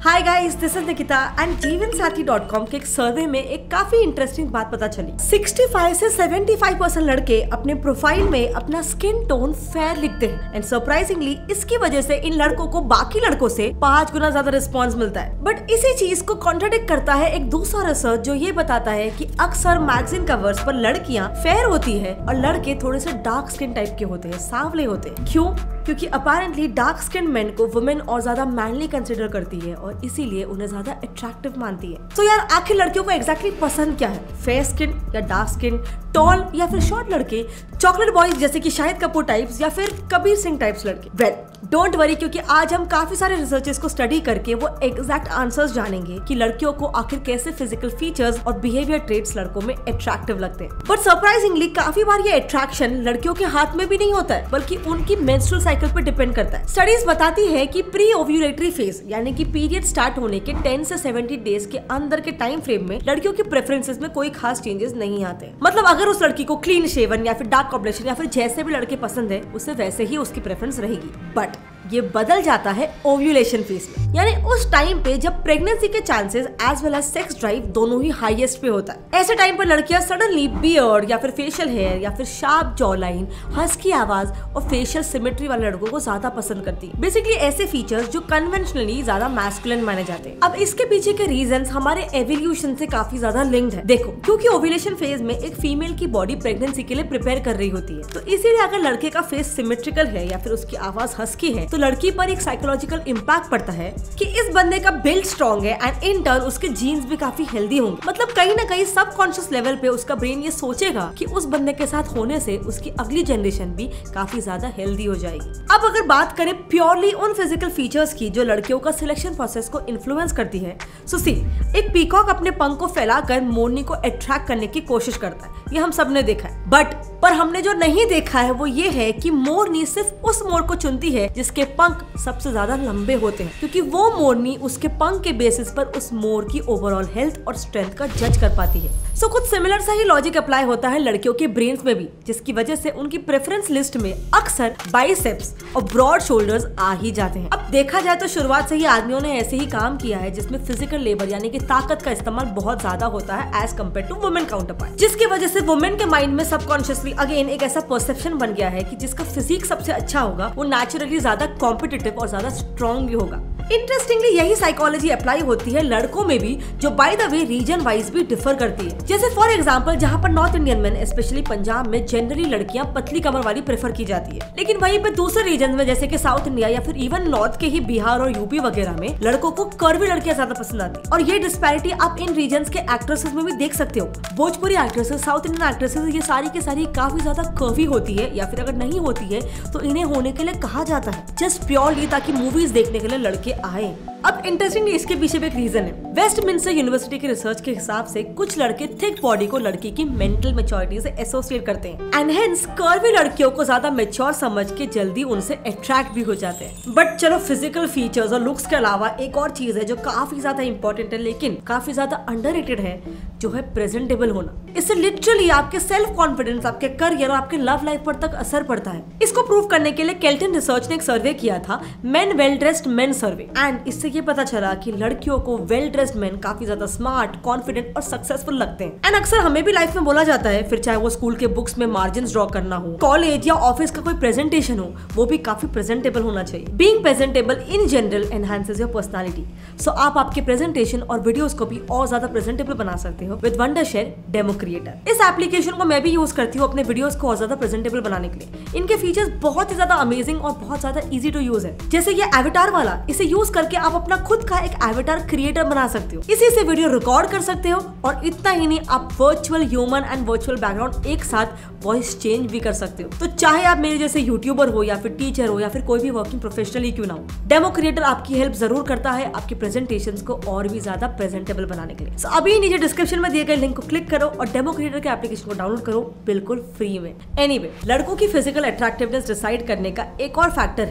Hi guys, this is Nikita and जीवनसाथी.com के एक सर्वे में एक काफी इंटरेस्टिंग बात पता चली। 65 से 75% लड़के अपने प्रोफाइल में अपना स्किन टोन फेयर लिखते हैं एंड सरप्राइजिंगली इसकी वजह से इन लड़कों को बाकी लड़कों से 5 गुना ज्यादा रिस्पॉन्स मिलता है। बट इसी चीज को कॉन्ट्राडिक्ट करता है एक दूसरा रिसर्च जो ये बताता है कि अक्सर मैगजीन कवर्स पर लड़कियां फेयर होती है और लड़के थोड़े से डार्क स्किन टाइप के होते हैं, सांवले होते हैं। क्यों? क्योंकि अपेरेंटली डार्क स्किन मेन को वुमेन और ज्यादा मैनली कंसिडर करती है और इसीलिए उन्हें ज्यादा अट्रैक्टिव मानती है। तो यार आखिर लड़कियों को एग्जैक्टली पसंद क्या है? फेयर स्किन या डार्क स्किन, टॉल या फिर शॉर्ट लड़के, चॉकलेट बॉयज जैसे कि शाहिद कपूर टाइप्स या फिर कबीर सिंह टाइप्स लड़के? वेल डोंट वरी, क्योंकि आज हम काफी सारे रिसर्चेस को स्टडी करके वो एग्जैक्ट आंसर्स जानेंगे कि लड़कियों को आखिर कैसे फिजिकल फीचर्स और बिहेवियर ट्रेट्स लड़कों में अट्रैक्टिव लगते हैं। बट सरप्राइजिंगली काफी बार ये अट्रैक्शन लड़कियों के हाथ में भी नहीं होता है, बल्कि उनकी मेंस्ट्रुअल साइकिल पर डिपेंड करता है। स्टडीज बताती है कि प्री ओव्यूलेटरी फेज यानी कि पीरियड स्टार्ट होने के 10 से 70 डेज के अंदर के टाइम फ्रेम में लड़कियों की प्रेफरेंसेस में कोई खास चेंजेस नहीं आते। मतलब अगर उस लड़की को क्लीन शेवन या फिर डार्क कॉम्प्लेक्शन या फिर जैसे भी लड़के पसंद है उसे वैसे ही उसकी प्रेफरेंस रहेगी। बट ये बदल जाता है ओव्यूलेशन फेज में, यानी उस टाइम पे जब प्रेगनेंसी के chances as well as sex drive दोनों ही हाईएस्ट पे होता है। ऐसे टाइम पर लड़कियां सडनली बियर्ड या फिर फेशियल हेयर या फिर शार्प जॉ लाइन, हस्की आवाज और फेशियल सिमेट्री वाले लड़कों को ज्यादा पसंद करती है। बेसिकली ऐसे फीचर्स जो कन्वेंशनली ज्यादा मैस्कुलिन माने जाते हैं। अब इसके पीछे के रीजंस हमारे एवोल्यूशन से काफी ज्यादा लिंक्ड है। देखो, क्योंकि ओव्यूलेशन फेज में एक फीमेल की बॉडी प्रेगनेंसी के लिए प्रिपेयर कर रही होती है, तो इसीलिए अगर लड़के का फेस सिमेट्रिकल है या फिर उसकी आवाज हस्की है तो लड़की पर एक साइकोलॉजिकल इम्पैक्ट पड़ता है कि इस बंदे का बिल्ड स्ट्रॉन्ग है एंड इन टर्न उसके जीन्स भी काफी हेल्दी होंगे। मतलब कहीं ना कहीं सबकॉन्शियस लेवल पे उसका ब्रेन ये सोचेगा कि उस बंदे के साथ होने से उसकी अगली जनरेशन भी काफी ज्यादा हेल्दी हो जाएगी। अब अगर बात करें प्योरली उन फिजिकल फीचर्स की जो लड़कियों का सिलेक्शन प्रोसेस को इन्फ्लुएंस करती है, सो सी एक पीकॉक अपने पंख को फैलाकर मोरनी को अट्रैक्ट करने की कोशिश करता है, ये हम सबने देखा है। पर हमने जो नहीं देखा है वो ये है कि मोरनी सिर्फ उस मोर को चुनती है जिसके पंख सबसे ज्यादा लंबे होते हैं, क्योंकि वो मोरनी उसके पंख के बेसिस पर उस मोर की ओवरऑल हेल्थ और स्ट्रेंथ का जज कर पाती है। सो कुछ सिमिलर सा ही लॉजिक अप्लाई होता है लड़कियों के ब्रेन्स में भी, जिसकी वजह से उनकी प्रेफरेंस लिस्ट में अक्सर बाइसेप्स और ब्रॉड शोल्डर्स आ ही जाते हैं। अब देखा जाए तो शुरुआत से ही आदमियों ने ऐसे ही काम किया है जिसमें फिजिकल लेबर यानी कि ताकत का इस्तेमाल बहुत ज्यादा होता है as compared to women counterpart, जिसकी वजह से वुमेन के माइंड में सबकॉन्शियसली अगेन एक ऐसा परसेप्शन बन गया है कि जिसका फिजिक सबसे अच्छा होगा वो नेचुरली ज्यादा कॉम्पिटिटिव और ज्यादा स्ट्रॉन्ग भी होगा। इंटरेस्टिंगली यही साइकोलॉजी अप्लाई होती है लड़कों में भी, जो by the way reason wise भी डिफर करती है। जैसे फॉर एग्जांपल जहाँ पर नॉर्थ इंडियन में स्पेशली पंजाब में जनरली लड़कियां पतली कमर वाली प्रेफर की जाती है, लेकिन वहीं पे दूसरे रीजन में जैसे कि साउथ इंडिया या फिर इवन नॉर्थ के ही बिहार और यूपी वगैरह में लड़कों को कर्वी लड़कियां ज्यादा पसंद आती है। और ये डिस्पैरिटी आप इन रीजन के एक्ट्रेसेस में भी देख सकते हो। Bhojpuri actresses, south Indian actresses, ये सारी की सारी काफी ज्यादा कर्वी होती है, या फिर अगर नहीं होती है तो इन्हें होने के लिए कहा जाता है, जस्ट प्योरली ताकि मूवीज देखने के लिए लड़के आए। अब इंटरेस्टिंगली इसके पीछे भी एक रीजन है। वेस्टमिंस्टर यूनिवर्सिटी के रिसर्च के हिसाब से कुछ लड़के थिक बॉडी को लड़की की मेंटल मैच्योरिटी से एसोसिएट करते हैं एंड हेंस कर्वी लड़कियों को ज्यादा मैच्योर समझ के जल्दी उनसे अट्रैक्ट भी हो जाते हैं। बट चलो, फिजिकल फीचर्स और लुक्स के अलावा एक और चीज है जो काफी ज्यादा इंपॉर्टेंट है लेकिन काफी ज्यादा अंडररेटेड है, जो है प्रेजेंटेबल होना। इससे लिटरली आपके सेल्फ कॉन्फिडेंस, आपके करियर और आपके लव लाइफ पर तक असर पड़ता है। इसको प्रूव करने के लिए केल्टन रिसर्च ने एक सर्वे किया था, men well dressed men survey, and इससे ये पता चला कि लड़कियों को वेल ड्रेस्ड मेन काफी ज्यादा स्मार्ट, कॉन्फिडेंट और सक्सेसफुल लगते हैं। एंड अक्सर हमें भी लाइफ में बोला जाता है, फिर चाहे वो स्कूल के बुक्स में मार्जिन ड्रॉ करना हो, कॉलेज या ऑफिस का कोई प्रेजेंटेशन हो, वो भी काफी प्रेजेंटेबल होना चाहिए। Being presentable in general enhances your personality. So आप आपके प्रेजेंटेशन और वीडियोस को भी और ज्यादा प्रेजेंटेबल बना सकते हो विद वंडरशेयर डेमो क्रिएटर। इस एप्लीकेशन को मैं भी यूज करती हूँ अपने वीडियोस को और ज्यादा प्रेजेंटेबल बनाने के लिए। इनके फीचर्स बहुत ही ज्यादा अमेजिंग और बहुत ज्यादा इजी टू यूज है। जैसे ये एविटार वाला, इसे यूज करके आप अपना खुद का एक एविटार क्रिएटर बना सकते हो, इसी से वीडियो रिकॉर्ड कर सकते हो और इतना ही नहीं, आप virtual human and virtual background एक साथ वॉइस चेंज भी कर सकते हो। तो चाहे आप मेरे जैसे यूट्यूबर हो या फिर टीचर हो या फिर कोई भी वर्किंग प्रोफेशनल ही क्यों ना हो, डेमो क्रिएटर आपकी हेल्प जरूर करता है आपकी प्रेजेंटेशंस को और भी ज्यादा प्रेजेंटेबल बनाने के लिए। So, अभी नीचे डिस्क्रिप्शन में दिए गए लिंक को क्लिक करो और डेमो क्रिएटर के एप्लीकेशन को डाउनलोड करो बिल्कुल फ्री में। एनीवे, लड़कों की फिजिकल अट्रैक्टिवनेस डिसाइड करने का एक और फैक्टर है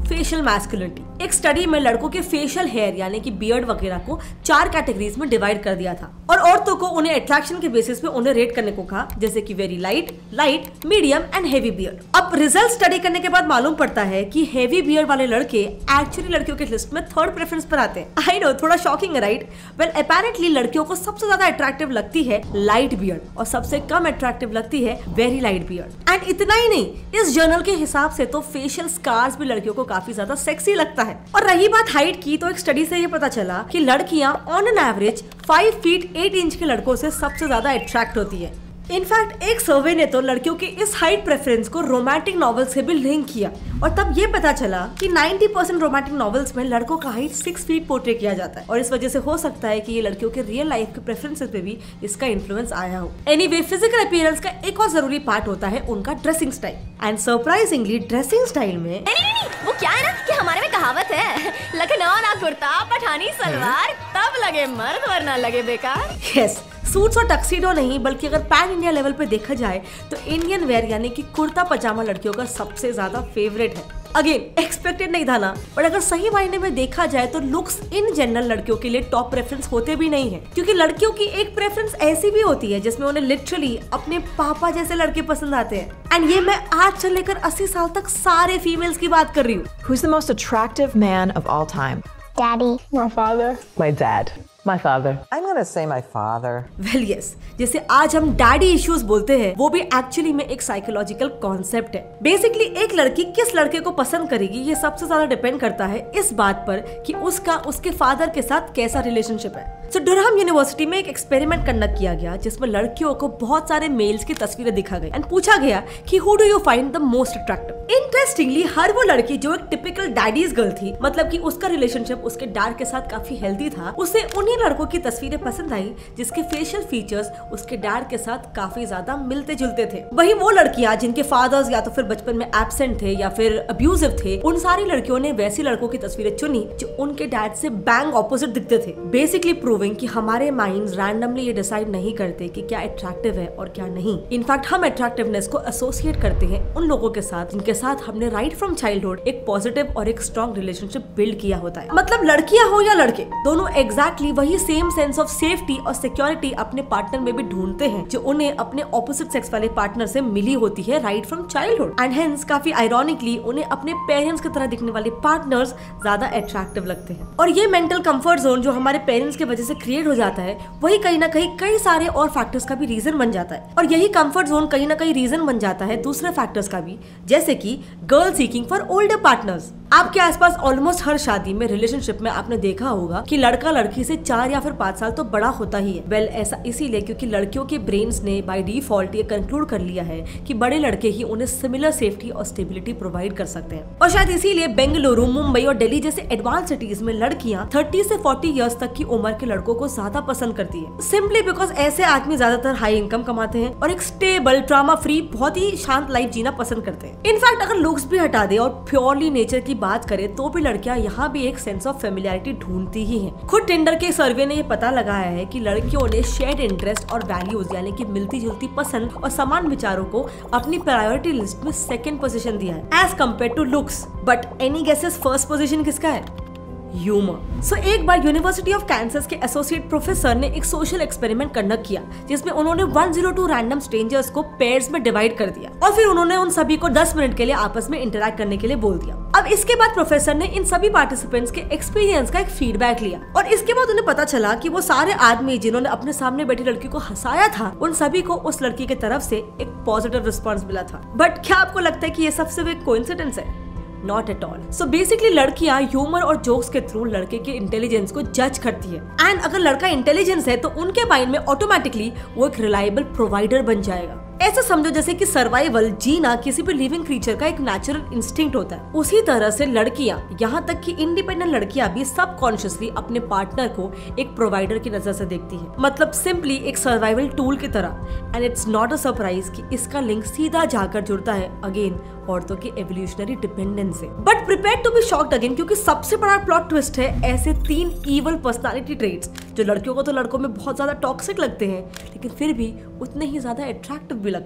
फेशियल मैस्कुलिनिटी। एक स्टडी में लड़कों के फेशियल हेयर यानी कि बियर्ड वगैरह को 4 कैटेगरीज में डिवाइड कर दिया था और औरतों को उन्हें अट्रैक्शन के बेसिस पे उन्हें रेट करने को कहा, जैसे कि very light, medium and heavy beard. अब रिजल्ट स्टडी करने के बाद मालूम पड़ता है कि हेवी बियर्ड वाले लड़के एक्चुअली लड़कियों के लिस्ट में 3rd प्रेफरेंस पर आते हैं। आई नो, थोड़ा शॉकिंग है राइट? वेल अपेरेंटली लड़कियों को सबसे ज्यादा अट्रैक्टिव लगती है लाइट बियर्ड और सबसे कम अट्रैक्टिव लगती है वेरी लाइट बियर्ड। एंड इतना ही नहीं, इस जर्नल के हिसाब से तो फेशियल स्कार्स भी लड़कियों को काफी ज्यादा सेक्सी लगता है। और रही बात हाइट की, तो एक स्टडी से ये पता चला कि लड़कियां on an average 5 feet 8 inch के लड़कों से सबसे ज्यादा अट्रैक्ट होती है। इनफैक्ट एक सर्वे ने तो लड़कियों की इस हाइट प्रेफरेंस को रोमांटिक नॉवेल से भी लिंक किया और तब ये पता चला कि 90% रोमांटिक नॉवेल्स में लड़कों का हाइट 6 फीट पोर्ट्रे किया जाता है और इस वजह से हो सकता है कि ये लड़कियों के रियल लाइफ के प्रेफरेंसेस पे भी इसका इन्फ्लुएंस आया हो। एनीवे, फिजिकल अपीयरेंस का एक और जरूरी पार्ट होता है उनका dressing style. And surprisingly dressing style में नहीं, वो क्या है ना कि हमारे में कहावत है, लखनऊ ना कुर्ता पठानी सलवार, तब लगे मर्द वरना लगे बेकार। यस, सूट्स और टक्सीडो नहीं बल्कि अगर पैन इंडिया लेवल पे देखा जाए तो इंडियन वेयर यानी कि कुर्ता पजामा लड़कियों का सबसे ज्यादा फेवरेट है। अगेन एक्सपेक्टेड नहीं था ना, बट अगर सही मायने में देखा जाए तो लुक्स इन जनरल लड़कियों के लिए टॉप प्रेफरेंस होते भी नहीं है, क्योंकि लड़कियों की एक प्रेफरेंस ऐसी भी होती है जिसमें उन्हें लिटरली अपने पापा जैसे लड़के पसंद आते हैं। एंड ये मैं आज से लेकर 80 साल तक सारे फीमेल्स की बात कर रही हूँ। Who's the most attractive man of all time? Daddy. My father. My dad. My father. I'm gonna say my father. Well, yes, जैसे आज हम डैडी इश्यूज बोलते हैं, वो भी एक्चुअली में एक साइकोलॉजिकल कॉन्सेप्ट है। बेसिकली एक लड़की किस लड़के को पसंद करेगी ये सबसे ज्यादा डिपेंड करता है इस बात पर कि उसका उसके फादर के साथ कैसा रिलेशनशिप है। तो डरहम यूनिवर्सिटी में एक एक्सपेरिमेंट कंडक्ट किया गया जिसमें लड़कियों को बहुत सारे मेल्स की तस्वीरें दिखा गई एंड पूछा गया कि who do you find the most attractive. Interestingly हर वो लड़की जो एक टिपिकल डैडीज गर्ल थी, मतलब कि उसका रिलेशनशिप उसके डैड के साथ काफी हेल्दी था, उसे उन्हीं लड़कों की तस्वीरें पसंद आई जिसके फेशियल फीचर्स उसके डैड के साथ काफी ज्यादा मिलते जुलते थे। वही वो लड़कियां जिनके फादर्स या तो फिर बचपन में एब्सेंट थे या फिर अब्यूजिव थे, उन सारी लड़कियों ने वैसी लड़कों की तस्वीरें चुनी जो उनके डैड से बैंग ऑपोजिट दिखते थे। बेसिकली प्रूविंग कि हमारे माइंड्स रैंडमली ये डिसाइड नहीं करते कि क्या अट्रैक्टिव है और क्या नहीं। इनफैक्ट हम अट्रैक्टिवनेस को एसोसिएट करते हैं उन लोगों के साथ जिनके साथ हमने राइट फ्रॉम चाइल्डहुड एक पॉजिटिव और एक स्ट्रॉन्ग रिलेशनशिप बिल्ड किया होता है। मतलब लड़कियां हो या लड़के, दोनों एग्जैक्टली वही सेम सेंस ऑफ सेफ्टी और सिक्योरिटी अपने पार्टनर में भी ढूंढते हैं जो उन्हें अपने ऑपोजिट सेक्स वाले पार्टनर से मिली होती है right from childhood. And hence काफी आयरॉनिकली उन्हें अपने पेरेंट्स की तरह दिखने वाले पार्टनर्स ज्यादा अट्रैक्टिव लगते हैं। और ये मेंटल कंफर्ट जोन जो हमारे पेरेंट्स की वजह से क्रिएट हो जाता है, वही कहीं ना कहीं कई सारे और फैक्टर्स का भी रीजन बन जाता है। और यही कंफर्ट जोन कहीं ना कहीं रीजन बन जाता है दूसरे फैक्टर्स का भी, जैसे कि girl seeking for older partners. आपके आसपास ऑलमोस्ट हर शादी में, रिलेशनशिप में आपने देखा होगा कि लड़का लड़की से 4 या फिर 5 साल तो बड़ा होता ही है। वेल, ऐसा इसीलिए क्योंकि लड़कियों के ब्रेन्स ने बाय डिफॉल्ट ये कंक्लूड कर लिया है कि बड़े लड़के ही उन्हें सिमिलर सेफ्टी और स्टेबिलिटी प्रोवाइड कर सकते हैं। और शायद इसीलिए बेंगलुरु, मुंबई और दिल्ली जैसे एडवांस सिटीज में लड़कियां 30 से 40 इयर्स तक की उम्र के लड़कों को ज्यादा पसंद करती है, सिंपली बिकॉज ऐसे आदमी ज्यादातर हाई इनकम कमाते हैं और एक स्टेबल, ट्रॉमा फ्री, बहुत ही शांत लाइफ जीना पसंद करते हैं। इनफैक्ट अगर लुक्स भी हटा दे और प्योरली नेचर की बात करें तो भी लड़कियां यहाँ भी एक सेंस ऑफ फेमिलियरिटी ढूंढती ही हैं। खुद टिंडर के सर्वे ने ये पता लगाया है कि लड़कियों ने शेयर्ड इंटरेस्ट और वैल्यूज यानी कि मिलती जुलती पसंद और समान विचारों को अपनी प्रायोरिटी लिस्ट में 2nd पोजीशन दिया है as compared to looks. But any guesses first position किसका है? ह्यूमर। सो एक बार यूनिवर्सिटी ऑफ कैंसस के एसोसिएट प्रोफेसर ने एक सोशल एक्सपेरिमेंट कंडक्ट किया जिसमें उन्होंने 102 रैंडम स्ट्रेंजर्स को पेयर्स में डिवाइड कर दिया और फिर उन्होंने उन सभी को 10 मिनट के लिए आपस में इंटरैक्ट करने के लिए बोल दिया। अब इसके बाद प्रोफेसर ने इन सभी पार्टिसिपेंट्स के एक्सपीरियंस का एक फीडबैक लिया और इसके बाद उन्हें पता चला कि वो सारे आदमी जिन्होंने अपने सामने बैठी लड़की को हंसाया था, उन सभी को उस लड़की की तरफ से एक पॉजिटिव रिस्पॉन्स मिला था। बट क्या आपको लगता है कि ये सबसे बड़ी कोइंसिडेंस है? Not at all. So basically लड़कियां ह्यूमर और जोक्स के थ्रू लड़के के इंटेलिजेंस को जज करती है एंड अगर लड़का इंटेलिजेंस है तो उनके माइंड में ऑटोमेटिकली वो एक रिलायबल प्रोवाइडर बन जाएगा। ऐसा समझो जैसे कि सर्वाइवल, जीना किसी भी लिविंग क्रीचर का एक नेचुरल इंस्टिंक्ट होता है, उसी तरह से लड़कियां, यहाँ तक कि इंडिपेंडेंट लड़कियां भी सबकॉन्शियसली अपने पार्टनर को एक प्रोवाइडर की नजर से देखती है, मतलब सिंपली एक सर्वाइवल टूल की तरह। And it's not a surprise कि इसका लिंक सीधा जाकर जुड़ता है अगेन औरतों के एवोल्यूशनरी डिपेंडेंस से। But prepare to be shocked again, क्योंकि सबसे बड़ा प्लॉट ट्विस्ट है ऐसे 3 इवल पर्सनालिटी ट्रेट्स जो लड़कियों को तो लड़कों में बहुत ज्यादा टॉक्सिक लगते हैं लेकिन फिर भी उतने ही ज्यादा अट्रैक्टिव भी लगते हैं।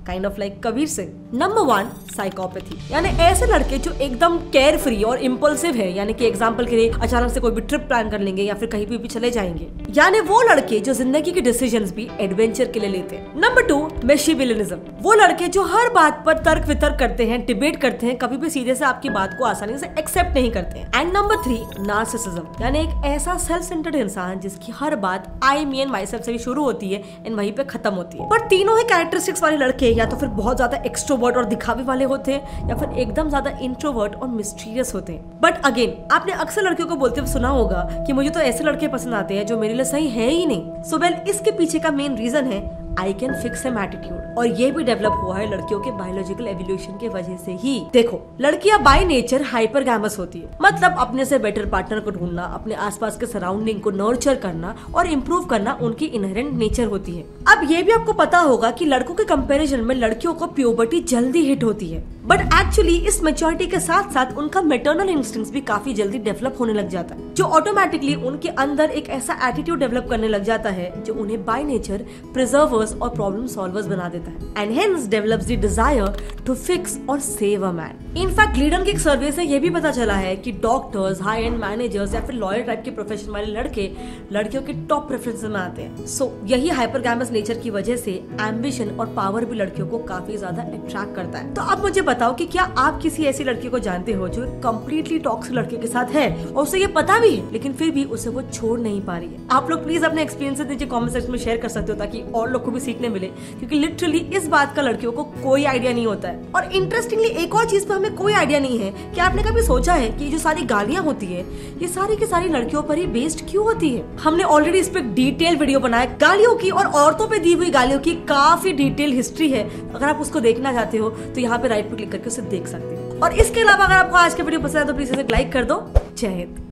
Kind of like Kabir Singh. Number 1 psychopathy, यानी ऐसे लड़के जो एकदम केयर फ्री और इम्पल्सिव है, यानी कि एग्जांपल के लिए अचानक से कोई भी ट्रिप प्लान कर लेंगे या फिर कहीं भी चले जाएंगे, यानी वो लड़के जो जिंदगी के डिसीजंस भी एडवेंचर के लिए लेते हैं। नंबर 2 मेशिविलिज्म, वो लड़के जो हर बात पर तर्क वितर्क करते हैं, डिबेट करते हैं, कभी भी सीधे से आपकी बात को आसानी से एक्सेप्ट नहीं करते हैं। एंड नंबर 3 नार्सिसिज्म, यानी एक ऐसा सेल्फ सेंटर्ड इंसान जिसकी हर बात आई मी एंड माई सेल्फ से शुरू होती है एंड वहीं पे खत्म होती है। पर तीनों ही कैरेक्टरिस्टिक्स वाले लड़के या तो फिर बहुत ज्यादा एक्सट्रोवर्ट और दिखावे वाले होते हैं या फिर एकदम ज्यादा इंट्रोवर्ट और मिस्टीरियस होते हैं। बट अगेन आपने अक्सर लड़कियों को बोलते हुए सुना होगा कि मुझे तो ऐसे लड़के पसंद आते हैं जो मेरे लिए सही है ही नहीं। सो वेल इसके पीछे का मेन रीजन है I can fix him attitude, और ये भी डेवलप हुआ है लड़कियों के बायोलॉजिकल एवोल्यूशन के वजह से ही। देखो लड़कियां बाय नेचर हाइपरगैमस होती है, मतलब अपने से बेटर पार्टनर को ढूंढना, अपने आसपास के सराउंडिंग को नर्चर करना और इम्प्रूव करना उनकी इनहेरेंट नेचर होती है। अब ये भी आपको पता होगा कि लड़कों के कंपैरिजन में लड़कियों को प्यूबर्टी जल्दी हिट होती है, बट एक्चुअली इस मैच्योरिटी के साथ साथ उनका मैटरनल इंस्टिंक्ट्स भी काफी जल्दी डेवलप होने लग जाता है, जो ऑटोमेटिकली उनके अंदर एक ऐसा एटीट्यूड डेवलप करने लग जाता है जो उन्हें बाय नेचर प्रिजर्वर्स और प्रॉब्लम सॉल्वर्स बना देता है, and hence develops the desire to fix और save a man. In fact leader की एक सर्वे से ये भी पता चला है कि डॉक्टर्स, हाई एंड मैनेजर्स या फिर लॉयर टाइप के प्रोफेशन वाले लड़के लड़कियों के टॉप प्रेफरेंस में आते हैं। सो यही हाइपरगैमस नेचर की वजह से एम्बिशन और पावर भी लड़कियों को काफी ज्यादा अट्रैक्ट करता है। तो अब मुझे बताओ कि क्या आप किसी ऐसी लड़की को जानते हो जो कम्प्लीटली टॉक्सिक लड़के के साथ है और उसे ये पता भी है लेकिन फिर भी उसे वो छोड़ नहीं पा रही है? आप लोग प्लीज अपने एक्सपीरियंसेस नीचे कमेंट सेक्शन में शेयर कर सकते हो ताकि और लोग को भी सीखने मिले, क्योंकि लिटरली इस बात का लड़कियों को कोई आइडिया नहीं होता है। और इंटरेस्टिंगली एक और चीज पे हमें कोई आइडिया नहीं है कि आपने कभी सोचा है कि जो सारी गालियां होती है ये सारी की सारी लड़कियों पर ही बेस्ड क्यों होती है? हमने ऑलरेडी इस पे डिटेल वीडियो बनाया गालियों की, और औरतों पे दी हुई गालियों की काफी डिटेल हिस्ट्री है। अगर आप उसको देखना चाहते हो तो यहाँ पे राइट पे क्लिक करके उसे देख सकते हो। और इसके अलावा अगर आपको आज का वीडियो पसंद है तो प्लीज इसे लाइक कर दो। जय हिंद।